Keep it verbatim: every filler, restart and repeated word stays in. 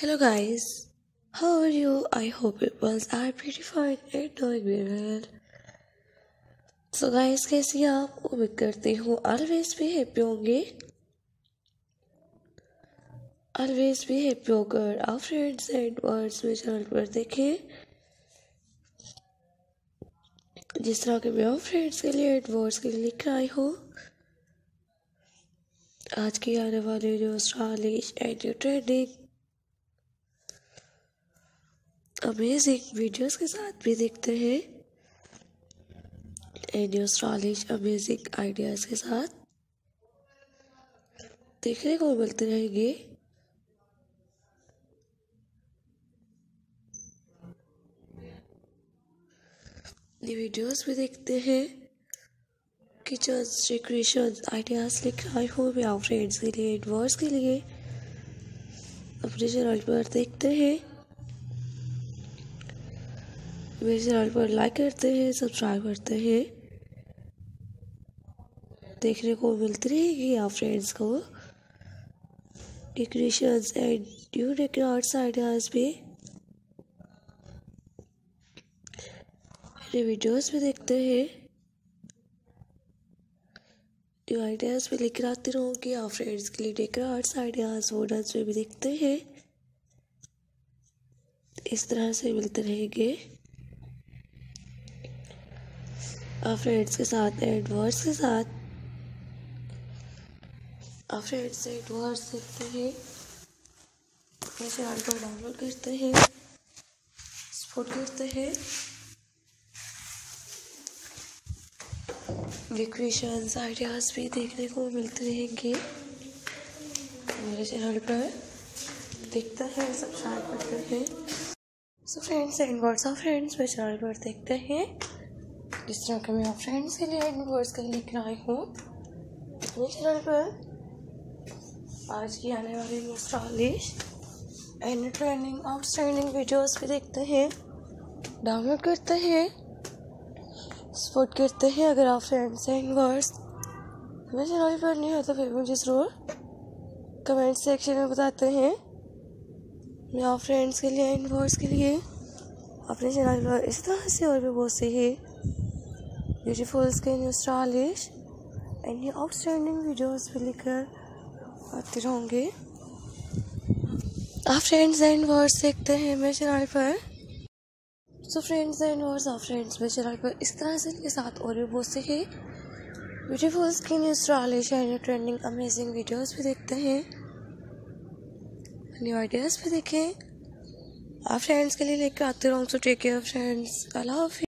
Hello guys, how are you? I hope people are pretty fine and doing very well. So guys, कैसी हैं आप? उम्मीद करती हूँ always भी happy होंगे. Always भी happy होकर आप friends and words में चैनल पर देखें. जिस तरह के मैं आप friends के लिए and words के लिए लेकर आई हूँ. आज की आने वाली new stylish and new trending amazing videos के साथ भी देखते हैं and new stylish amazing ideas के साथ देखने को मिलते रहेंगे. ये वीडियोस भी देखते हैं. किचन डेकोरेशन आइडियाज़ लेकर आई हूँ मैं आप फ्रेंड्स के लिए एंड वर्स के लिए. अपने चैनल पर देखते हैं. मेरे चैनल पर लाइक करते हैं, सब्सक्राइब करते हैं. देखने को मिलती रहेगी आप फ्रेंड्स को decorations and new decorates ideas भी. मेरे वीडियोस भी देखते हैं. न्यू आइडियाज़ भी लेकर आती रहूँगी आप फ्रेंड्स के लिए. डेकोरेट्स आइडियाज़ मॉडल्स में भी देखते हैं. इस तरह से मिलते रहेंगे आप फ्रेंड्स के साथ एंड वर्ड्स के साथ. आप फ्रेंड्स एंड वर्ड्स देखते हैं. अपने चैनल पर डाउनलोड करते हैं, सपोर्ट करते हैं. डेकोरेशंस आइडियाज़ भी देखने को मिलते रहेंगे मेरे चैनल पर. देखते हैं, सब्सक्राइब करते हैं. So friends and words of friends मेरे चैनल पर देखते हैं. जिस तरह के मैं आप फ्रेंड्स के लिए एंड वर्ड्स के लिए लेकर आई हूँ अपने चैनल पर. आज की आने वाली new stylish and trending outstanding videos भी देखते हैं, डाउनलोड करते हैं, सपोर्ट करते हैं. अगर आप फ्रेंड्स एंड वर्ड्स मेरे चैनल पर नहीं हो तो फिर मुझे ज़रूर कमेंट सेक्शन में बताते हैं. मैं आप फ्रेंड्स के लिए एंड वर्ड्स के लिए अपने चैनल पर इस तरह से और भी बहुत से ही ब्यूटीफुल के new stylish and new outstanding videos भी लेकर आते रहूँगे. आप फ्रेंड्स एंड वर्ड्स देखते हैं मेरे चैनल पर. सो फ्रेंड्स एंड वर्ड्स आप फ्रेंड्स मेरे चैनल पर इस तरह से इनके साथ और भी बहुत से ही ब्यूटीफुल की new stylish and trending amazing videos भी देखते हैं. न्यू आइडियाज़ भी देखें. आप फ्रेंड्स के लिए लेकर आते रहूँ. So take care friends. अल्लाह हाफिज़.